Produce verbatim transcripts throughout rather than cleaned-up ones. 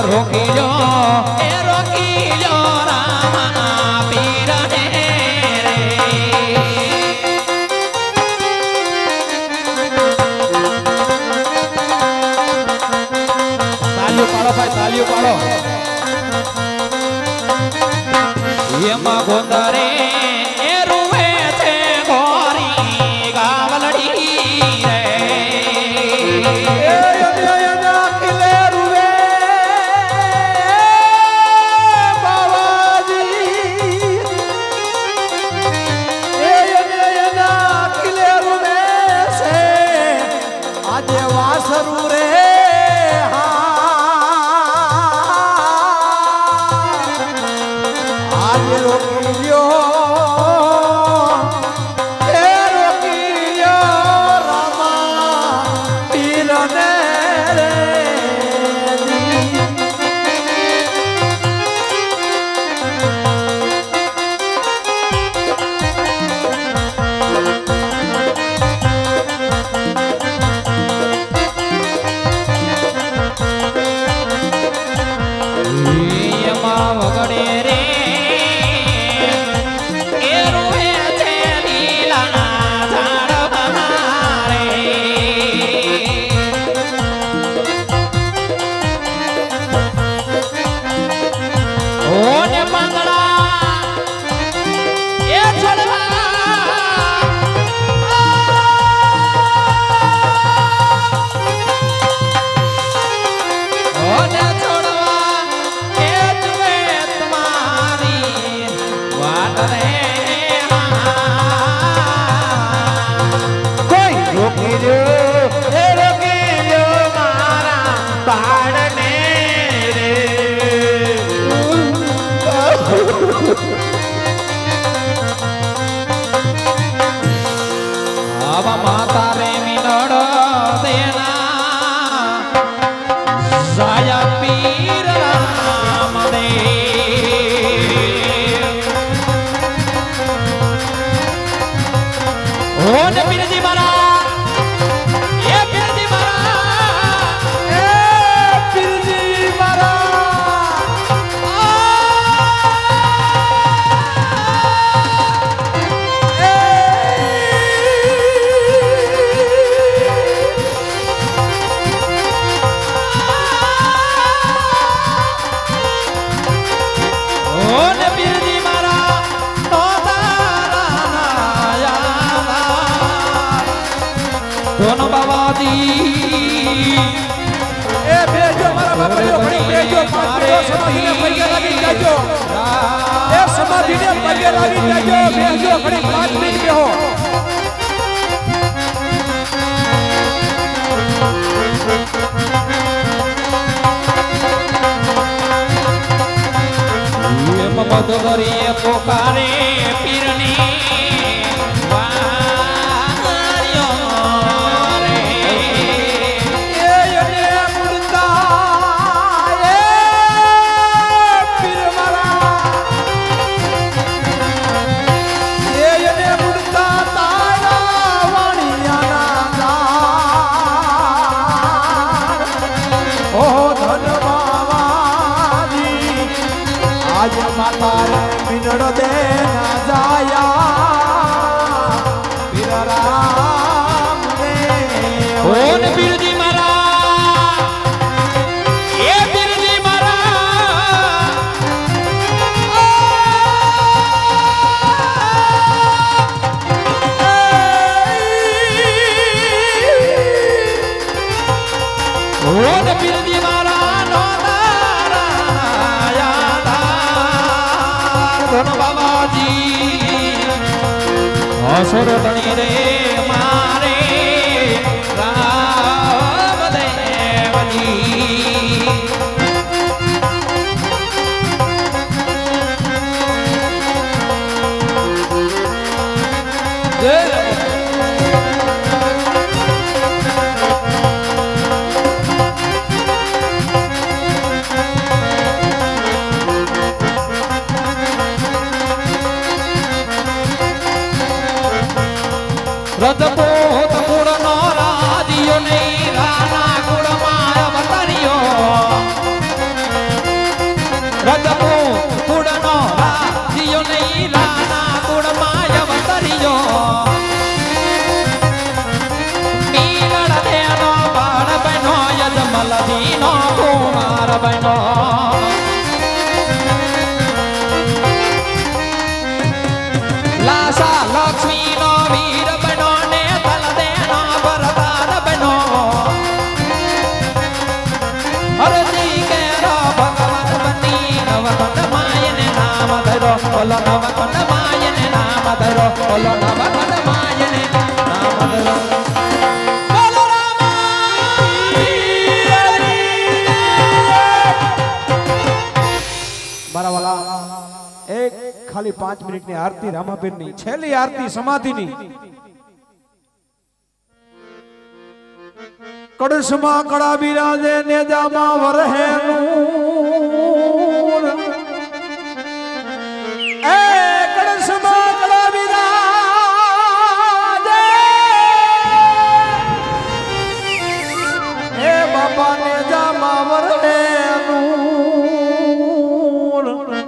रोकी लो ए रोकी लो रामा पीर ने रे तालियों पाड़ो भाई तालियों पाड़ो ये मां गोंदरे ए रुवे छे गोरी गावलड़ी रे माता रे मिनड़ देना जाया पीर राम दे ओ ने पीर जी मारा ये पीर जी मारा ए पीर जी मारा दोनों बाबा जी ए भेजो मारा बाबा जी बड़ी भेजो मारे समाधि ने पगे लगी जाजो ए समाधि ने पगे लगी जाजो भेजो बड़ी पांच मिनट के हो ये ममद गरिए पुकारे पीरनी मिनड़ देना जाया पीर राम दे ओन पीर जी मारा ये पीर जी मारा ओन पीर जी मारा बाबा जी असुर बनी रे मारे राम देव जी बनो लासा लक्ष्मी नो वीर बनो ने तल देना वरदान बनो हर जी के रो भगवान बनी नवकुंड मायन नाम धरो बोलो नवकुंड मायन नाम धरो बोलो नवकुंड मायन नाम धरो बोलो रामा मारा वाला एक खाली पांच मिनिट ની આરતી રામાબેન ની છેલ્લી આરતી સમાધિ ની કડસમાં કડા બિરાજે નેજામાં વરહે નૂર એ કડસમાં કડા બિરાજે એ બાપા નેજામાં વરહે નૂર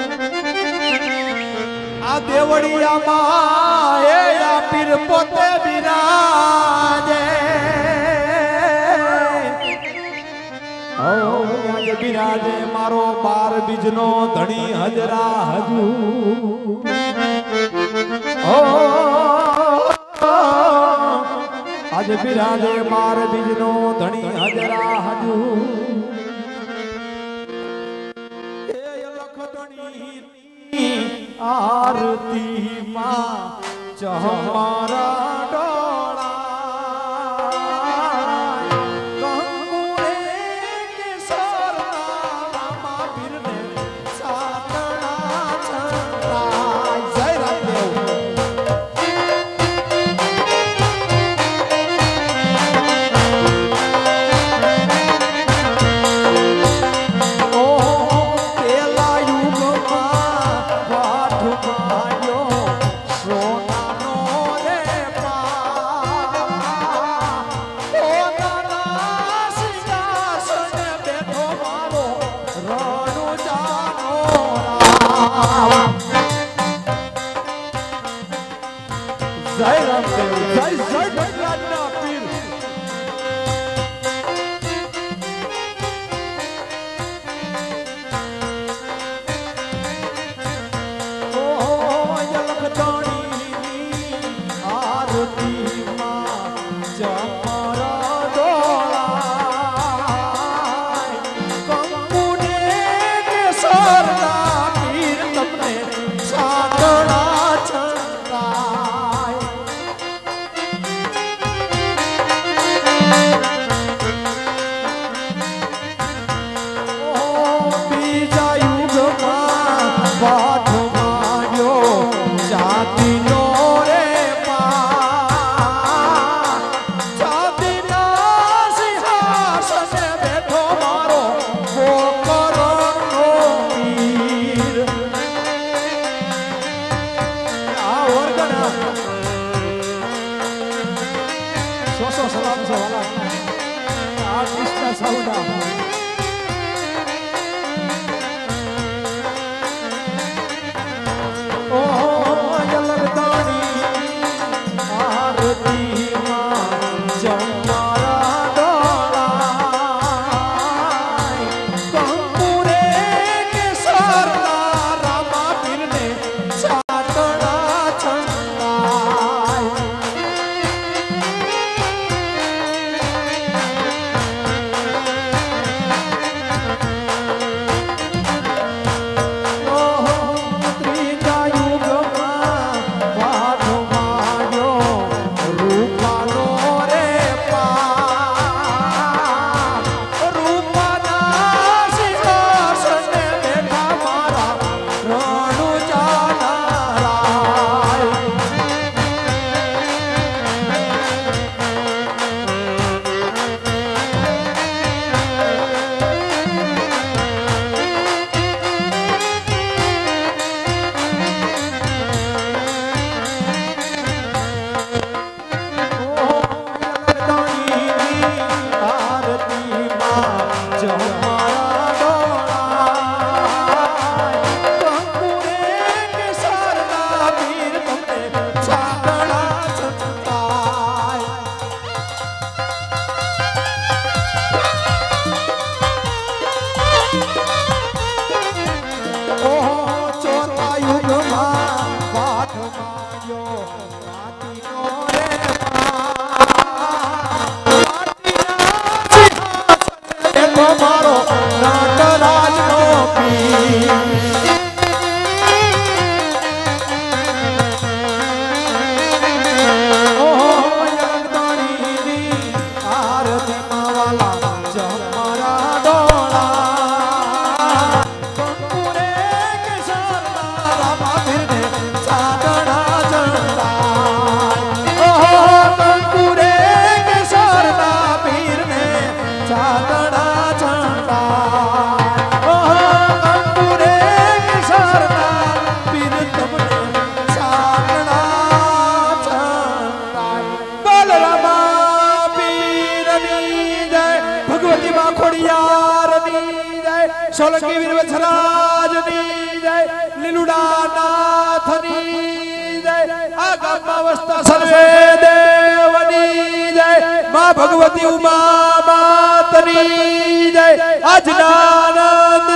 આ દેવડિયામાં એ આ પીર પોતે બિરાજે બિરાજે મારો બાર બીજનો ધણી હજરા હજુ આજ બિરાજે બાર બીજનો ધણી હજરા હજુ એ લખ ધણી आरती मां चहमारा डोला कंकुरे के सरना रामा पीर ने सातड़ा चंद्रा जय रामदेव ओ तेला युग मा सोना नो સોલંકી વીરવંશરાજની જય લીલુડા નાથની જય આ ગામમાં વસતા સર્વે દેવની જય માં ભગવતી ઉમા માતની જય આજના આનંદ